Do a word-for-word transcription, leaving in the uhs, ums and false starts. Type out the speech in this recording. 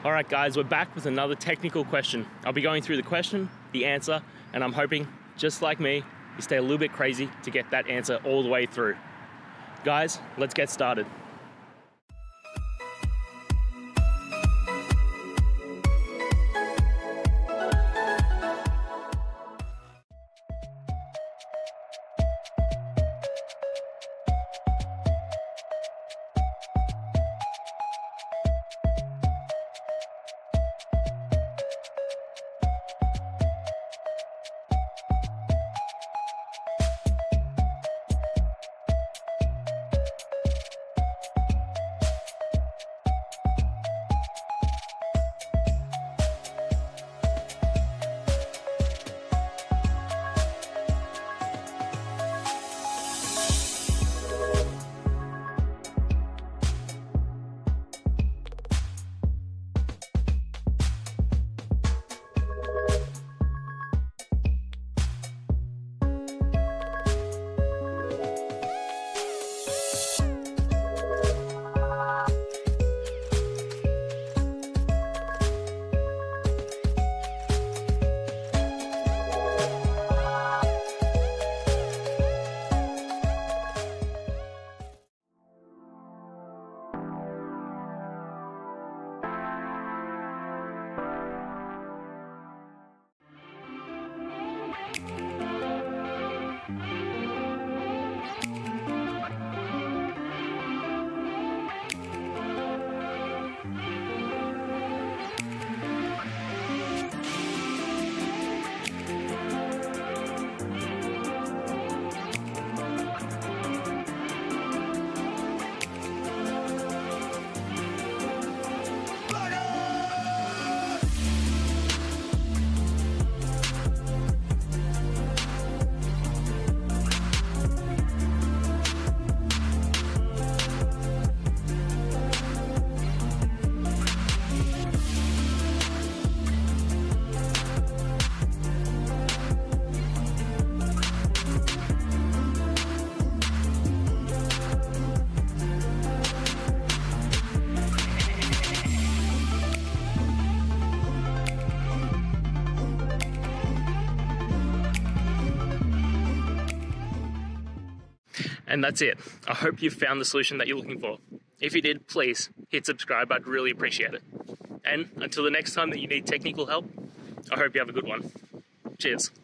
Alright guys, we're back with another technical question. I'll be going through the question, the answer, and I'm hoping, just like me, you stay a little bit crazy to get that answer all the way through. Guys, let's get started. And that's it. I hope you found the solution that you're looking for. If you did, please hit subscribe. I'd really appreciate it. And until the next time that you need technical help, I hope you have a good one. Cheers.